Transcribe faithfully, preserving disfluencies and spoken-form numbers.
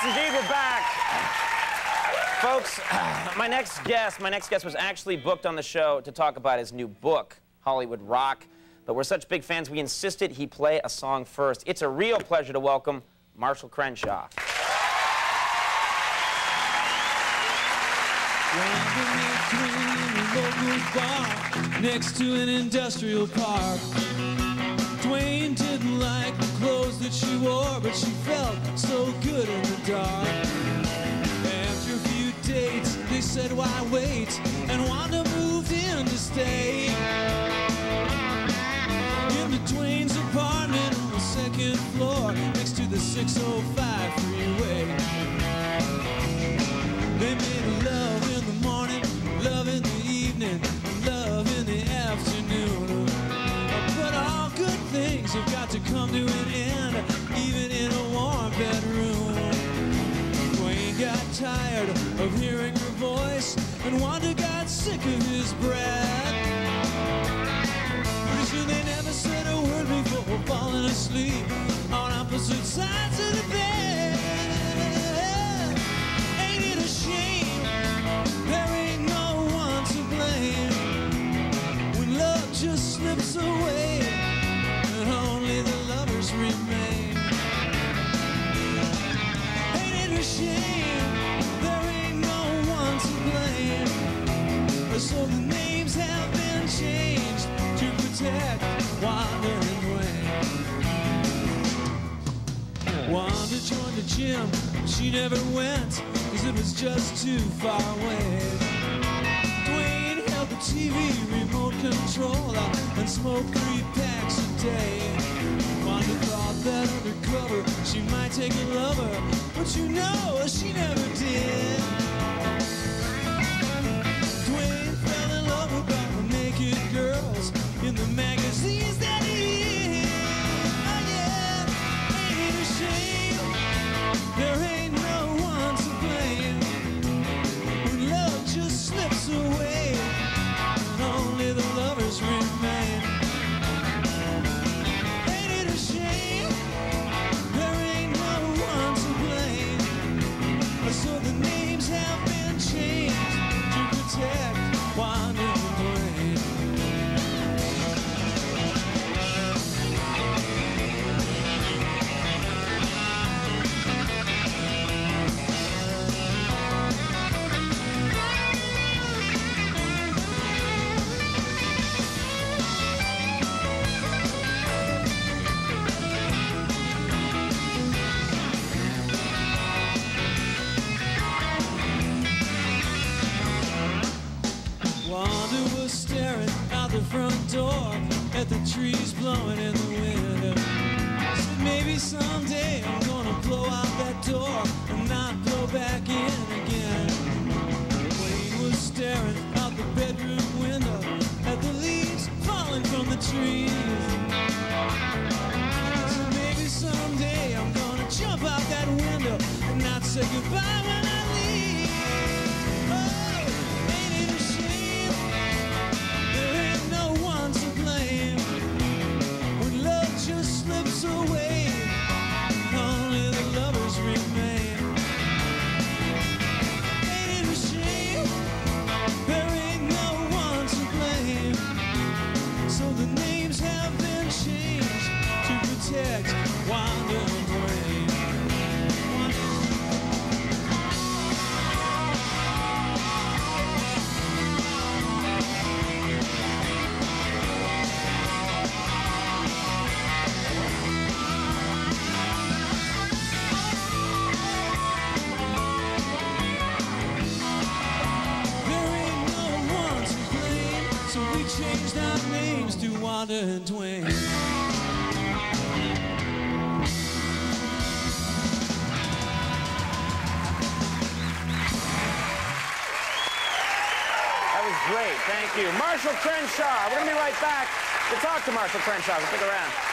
Yes, indeed, we're back. Folks, my next guest, my next guest was actually booked on the show to talk about his new book, Hollywood Rock. But we're such big fans, we insisted he play a song first. It's a real pleasure to welcome Marshall Crenshaw. Next to an industrial park, Duane didn't like the clothes that she wore, but she felt so good in the dark. After a few dates, they said, why wait? And Wanda moved in to stay into Duane's apartment on the second floor, next to the six oh five freeway. They made love in the morning, love in the evening, love in the afternoon. But all good things have got to come to an end, even in a warm bedroom. Duane got tired of hearing her voice, and Wanda got sick of his breath. Pretty soon they never said a word before falling asleep on opposite sides of the bed. Ain't it a shame there ain't no one to blame when love just slips away and only the lovers remain? Ain't it a shame there ain't no one to blame? So the names have been changed to protect Wanda and Duane. Wanda joined the gym, but she never went, cause it was just too far away. Duane held the T V remote controller and smoked three packs a day. Wanda thought that undercover she might take a lover, but you know she never did. Duane fell in love with all the naked girls in the magazines that he did. Oh yeah, ain't it a shame there ain't no one to blame when love just slips away and only the lovers remain? Ain't it a shame there ain't no one to blame? So the names have been changed to protect Wanda and Duane. Wanda was staring out the front door at the trees blowing in the wind. Said maybe someday I'm gonna blow out that door and not blow back in again. Duane was staring out the bedroom window at the leaves falling from the trees. Said maybe someday I'm gonna jump out that window and not say goodbye when I leave. Oh, ain't it a shame there ain't no one to blame when love just slips away and only the lovers remain? Ain't it a shame there ain't no one to blame? So the names have been changed to protect Wanda and Duane. Changed our names to Wanda and Duane. That was great, thank you. Marshall Crenshaw, we're gonna be right back to talk to Marshall Crenshaw, so stick around.